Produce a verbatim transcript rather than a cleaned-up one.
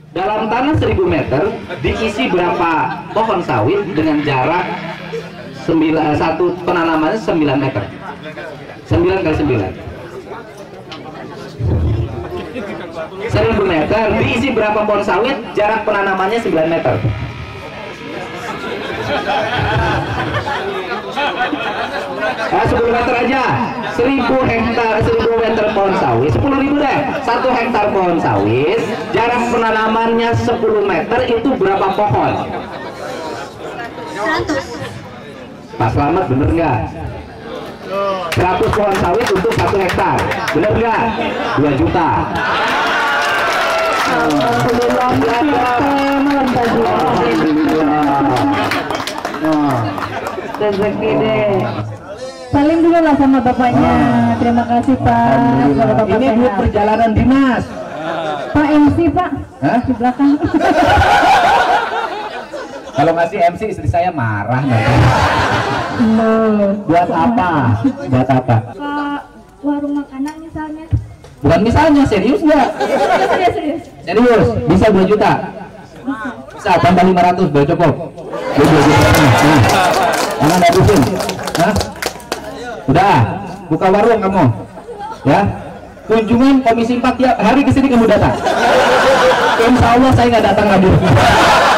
Dalam tanah seribu meter diisi berapa pohon sawit dengan jarak sembilan, satu penanamannya sembilan meter. sembilan kali sembilan. seribu meter diisi berapa pohon sawit, jarak penanamannya sembilan meter. Ah, sepuluh meter aja. seribu hektar, seribu meter pohon sawit, sepuluh ribu deh. satu hektar pohon sawit, jarak penanamannya sepuluh meter, itu berapa pohon? seratus. Pak Slamet bener nggak? seratus pohon sawit untuk satu hektar, bener nggak? dua juta. Alhamdulillah, rezeki deh. Salim dulu lah sama bapaknya. Terima kasih Pak. Bapak Ini duit perjalanan dinas. Pak M C Pak. Hah? Di belakang. Kalau ngasih M C istri saya marah. No. Buat apa? Buat apa? Pak warung makanan misalnya. Bukan misalnya, serius nggak? Serius serius. Serius, bisa dua juta? Bisa, tambah lima ratus, udah cukup? dua juta. Nah, jangan habisin. Hah? Udah, buka warung kamu. Ya, kunjungan Komisi empat tiap hari kesini kamu datang. Insya Allah saya nggak datang lagi.